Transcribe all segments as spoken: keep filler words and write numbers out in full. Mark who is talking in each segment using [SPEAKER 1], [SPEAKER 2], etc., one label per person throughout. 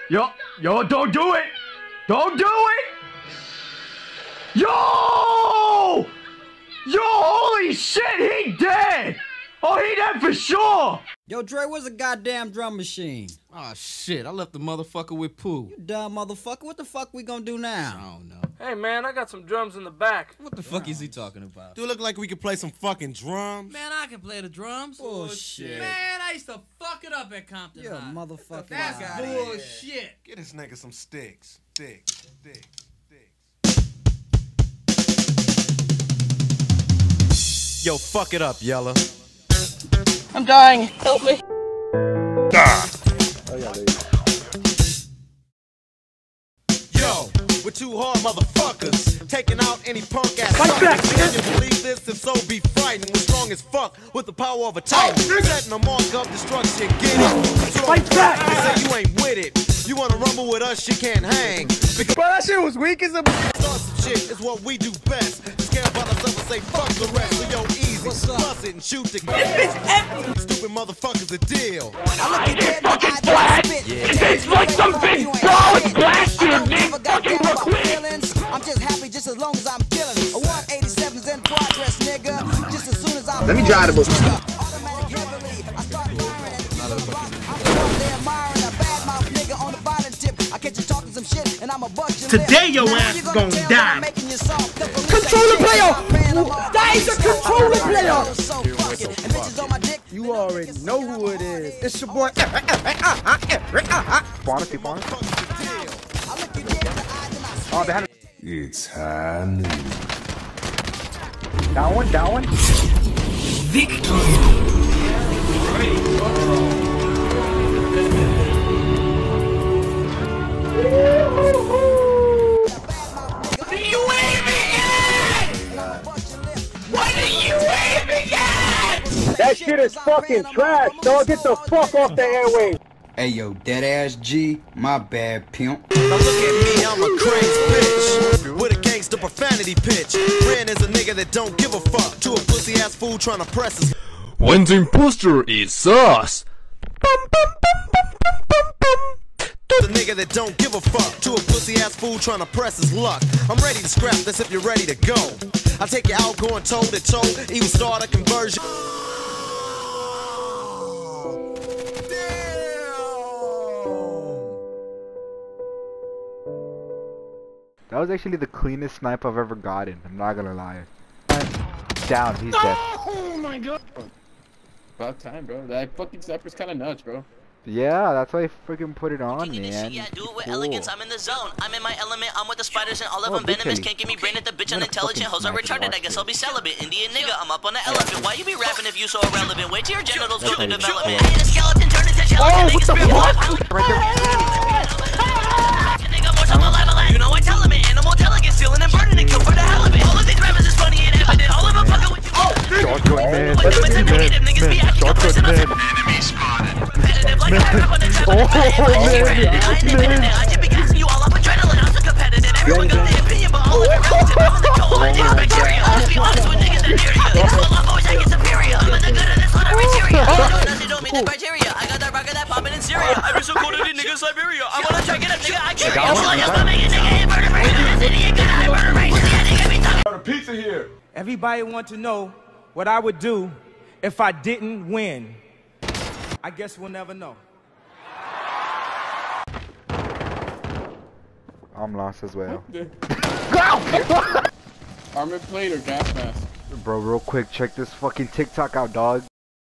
[SPEAKER 1] Yo, yo, don't do it! Don't do it! Yo! Yo, holy shit, he dead! Oh, he dead for sure!
[SPEAKER 2] Yo, Dre, where's the goddamn drum machine?
[SPEAKER 3] Oh shit, I left the motherfucker with Pooh.
[SPEAKER 2] You dumb motherfucker, what the fuck we gonna do now?
[SPEAKER 3] I don't know.
[SPEAKER 4] Hey man, I got some drums in the back.
[SPEAKER 3] What the fuck is he talking about?
[SPEAKER 5] Do it look like we could play some fucking drums?
[SPEAKER 6] Man, I can play the drums.
[SPEAKER 2] Bullshit.
[SPEAKER 6] Man, I used to fuck it up at Compton
[SPEAKER 2] You're a
[SPEAKER 6] High.
[SPEAKER 2] motherfucking
[SPEAKER 6] That's
[SPEAKER 2] liar.
[SPEAKER 6] bullshit.
[SPEAKER 5] Get this nigga some sticks. Sticks. Sticks. Sticks. Yo, fuck it up, Yella.
[SPEAKER 7] I'm dying. Help me.
[SPEAKER 5] Ah. Yo, we're two hard motherfuckers, taking out any punk ass suckers. Can you believe this? If so, be frightened. We're strong as fuck with the power of a titan. Setting a mark of destruction, get it. So fight back! They say you ain't with it. You wanna rumble with us, you can't hang. Because
[SPEAKER 1] Bro, that shit was weak as a.
[SPEAKER 5] start some shit is what we do best. Just care about ourselves and say fuck the rest. So yo, easy, bust it and shoot the game. Stupid motherfuckers a deal.
[SPEAKER 7] I look at fucking black.
[SPEAKER 1] It tastes like some big solid blasted
[SPEAKER 7] I'm just happy just as long as I'm killing. A one eighty-seven's in progress, nigga. Just as soon as I'm
[SPEAKER 1] Let me drive the book.
[SPEAKER 7] automatic heavily. I start firing at the rock. I'm the one there admiring a bad mouth nigga on the bottom tip. I catch you talking some shit and I'm a bust your lip.
[SPEAKER 1] Today your ass is gonna die.
[SPEAKER 7] Controller player!
[SPEAKER 1] That is a controller player!
[SPEAKER 7] You already
[SPEAKER 1] know who it is. It's your boy. Quantity, quantity. Oh, they had.
[SPEAKER 8] It's time.
[SPEAKER 1] Down one, down one. Victory. That shit is fucking trash, dog. Get the fuck off the airwaves.
[SPEAKER 2] Hey yo, dead ass G, my bad pimp.
[SPEAKER 5] Now look at me, I'm a crazy bitch with a gangster profanity pitch. Ren is a nigga that don't give a fuck to a pussy ass fool trying to press his.
[SPEAKER 8] When the imposter is sus.
[SPEAKER 5] The nigga that don't give a fuck to a pussy ass fool trying to press his luck. I'm ready to scrap this if you're ready to go. I'll take you out going toe to toe, even start a conversion.
[SPEAKER 9] That was actually the cleanest snipe I've ever gotten. I'm not gonna lie. Down, he's
[SPEAKER 4] no!
[SPEAKER 9] dead.
[SPEAKER 4] Oh my god.
[SPEAKER 10] About time, bro. That fucking sniper's kind of nuts, bro.
[SPEAKER 9] Yeah, that's why I freaking put it on,
[SPEAKER 11] King of this
[SPEAKER 9] man.
[SPEAKER 11] shit, yeah, do it with
[SPEAKER 9] Cool.
[SPEAKER 11] elegance. I'm in the zone. I'm in my element. I'm with the spiders and all of
[SPEAKER 9] Oh,
[SPEAKER 11] them venomous.
[SPEAKER 9] literally.
[SPEAKER 11] Can't give me brain at the bitch
[SPEAKER 9] I'm gonna
[SPEAKER 11] unintelligent.
[SPEAKER 9] fucking
[SPEAKER 11] Hoes are
[SPEAKER 9] snipe it,
[SPEAKER 11] retarded. I
[SPEAKER 9] watch
[SPEAKER 11] guess
[SPEAKER 9] this.
[SPEAKER 11] I'll be celibate. Indian nigga, I'm up on the elephant. Why you be rapping if you so irrelevant? Wait till your genitals go to
[SPEAKER 9] Okay.
[SPEAKER 11] development. Hey, the skeleton turn into gelatin.
[SPEAKER 1] Oh, what the fuck?
[SPEAKER 9] Right there.
[SPEAKER 11] Nigga, more time alive, alive. You know I tell him it. Animal delegate, stealing and burning and kill for the hell of it. All of these rappers is funny and evident. All of them fucking with you.
[SPEAKER 9] Shotgun man.
[SPEAKER 11] What the man, negative niggas be acting up person.
[SPEAKER 8] Enemy spotted.
[SPEAKER 11] Competitive like I rap on the trap. I ain't independent. I just be gassing you all up adrenaline. I'm so competitive. Everyone got their opinion, but all of it relative. I'm in the cold. I think bacteria. Let's be honest with niggas that near you. They call up always I get superior. I'm in the good of this one every area. Doesn't don't meet the criteria. I got that rocket that poppin' in Syria. I be so cold in niggas Siberia. I wanna check it up, nigga. I carry it. Slow your stomach, nigga. Hit murder rate. This idiot got a murder rate. This nigga be talking.
[SPEAKER 8] Pizza here.
[SPEAKER 12] Everybody want to know what I would do if I didn't win. I guess we'll never know.
[SPEAKER 9] I'm lost as well.
[SPEAKER 10] Armored plate or gas mask?
[SPEAKER 9] Bro, real quick, check this fucking TikTok out, dog.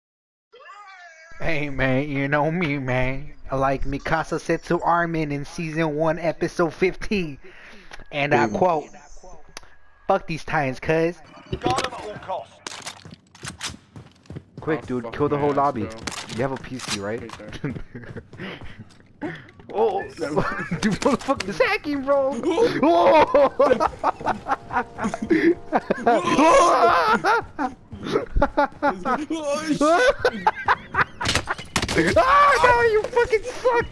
[SPEAKER 9] Hey man, you know me, man. Like Mikasa said to Armin in season one, episode fifteen, and I quote, "Fuck these Titans, cuz."
[SPEAKER 1] Guard them at all costs.
[SPEAKER 9] Quick,
[SPEAKER 10] Oh,
[SPEAKER 9] dude,
[SPEAKER 10] fuck
[SPEAKER 9] kill the
[SPEAKER 10] my
[SPEAKER 9] whole
[SPEAKER 10] ass,
[SPEAKER 9] lobby.
[SPEAKER 10] bro.
[SPEAKER 9] You have a P C, right?
[SPEAKER 10] Right there.
[SPEAKER 9] Oh, dude, motherfucker is hacking, bro. Ah, no, you fucking suck!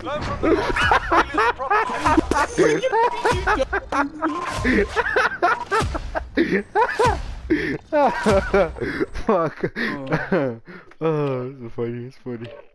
[SPEAKER 9] Fuck. Oh, oh, it's funny, it's funny.